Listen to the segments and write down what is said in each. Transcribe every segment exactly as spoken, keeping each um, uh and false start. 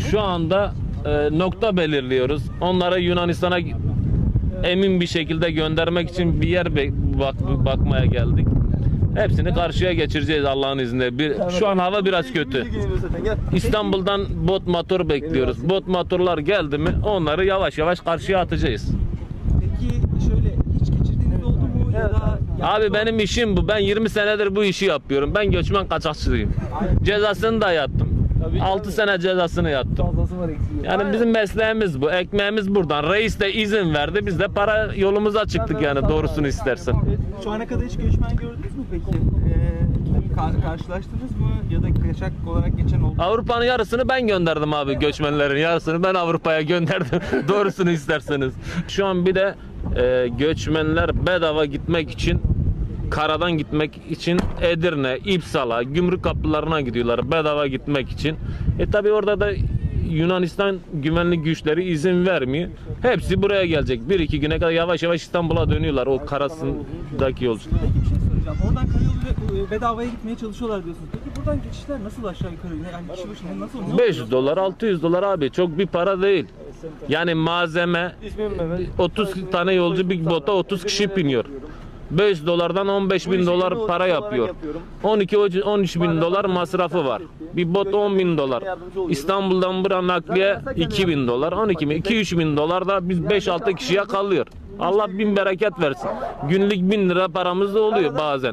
Şu anda e, nokta belirliyoruz. Onları Yunanistan'a emin bir şekilde göndermek için bir yer bak bakmaya geldik. Hepsini karşıya geçireceğiz Allah'ın izniyle. Bir, şu an hava biraz kötü. İstanbul'dan bot motor bekliyoruz. Bot motorlar geldi mi onları yavaş yavaş karşıya atacağız. Peki şöyle hiç geçirdiğiniz oldu mu ya da... Abi benim işim bu. Ben yirmi senedir bu işi yapıyorum. Ben göçmen kaçakçıyım. Cezasını da yattım. altı sene cezasını yattım. Yani bizim mesleğimiz bu. Ekmeğimiz buradan. Reis de izin verdi. Biz de para yolumuza çıktık yani doğrusunu istersen. Şu ana kadar hiç göçmen gördünüz mü peki? Ee, kar karşılaştınız mı ya da kaçak olarak geçen oldu mu? Avrupa'nın yarısını ben gönderdim abi, göçmenlerin yarısını ben Avrupa'ya gönderdim. Doğrusunu isterseniz. Şu an bir de e, göçmenler bedava gitmek için, karadan gitmek için Edirne, İpsala, gümrük kapılarına gidiyorlar bedava gitmek için. E tabi orada da Yunanistan güvenlik güçleri izin vermiyor. Hepsi buraya gelecek. Bir iki güne kadar yavaş yavaş İstanbul'a dönüyorlar o karasındaki yolculuk. Peki bir şey soracağım. Oradan karayolu bedavaya gitmeye çalışıyorlar diyorsunuz. Peki buradan geçişler nasıl aşağı yukarı? Yani kişi başına nasıl oluyor? beş yüz dolar, altı yüz dolar abi. Çok bir para değil. Yani malzeme otuz tane yolcu bir bota otuz kişi biniyor. beş yüz dolardan on beş bin dolar para yapıyor. on iki on üç bin dolar masrafı var. Bir bot on bin dolar. İstanbul'dan buraya nakliye iki bin dolar. on iki bin, iki üç bin dolar da biz beş altı kişiye kalıyor. Allah bin bereket versin. Günlük bin lira paramız da oluyor bazen.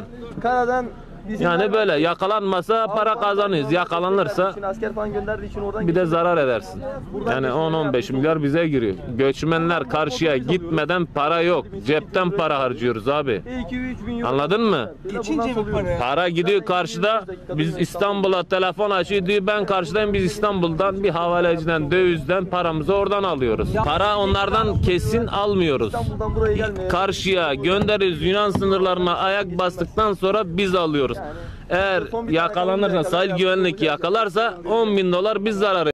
Yani böyle yakalanmasa para kazanıyoruz. Yakalanırsa bir de zarar edersin. Yani on on beş milyar bize giriyor. Göçmenler karşıya gitmeden para yok. Cepten para harcıyoruz abi. Anladın mı? Geçince mi para? Para gidiyor karşıda. Biz İstanbul'a telefon açıyor diyor ben karşıdayım, biz İstanbul'dan bir havaleciden, dövizden paramızı oradan alıyoruz. Para onlardan kesin almıyoruz. Karşıya gönderiyoruz. Yunan sınırlarına ayak bastıktan sonra biz alıyoruz. Eğer yakalanırsa, sahil güvenlik yakalarsa on bin dolar biz zarar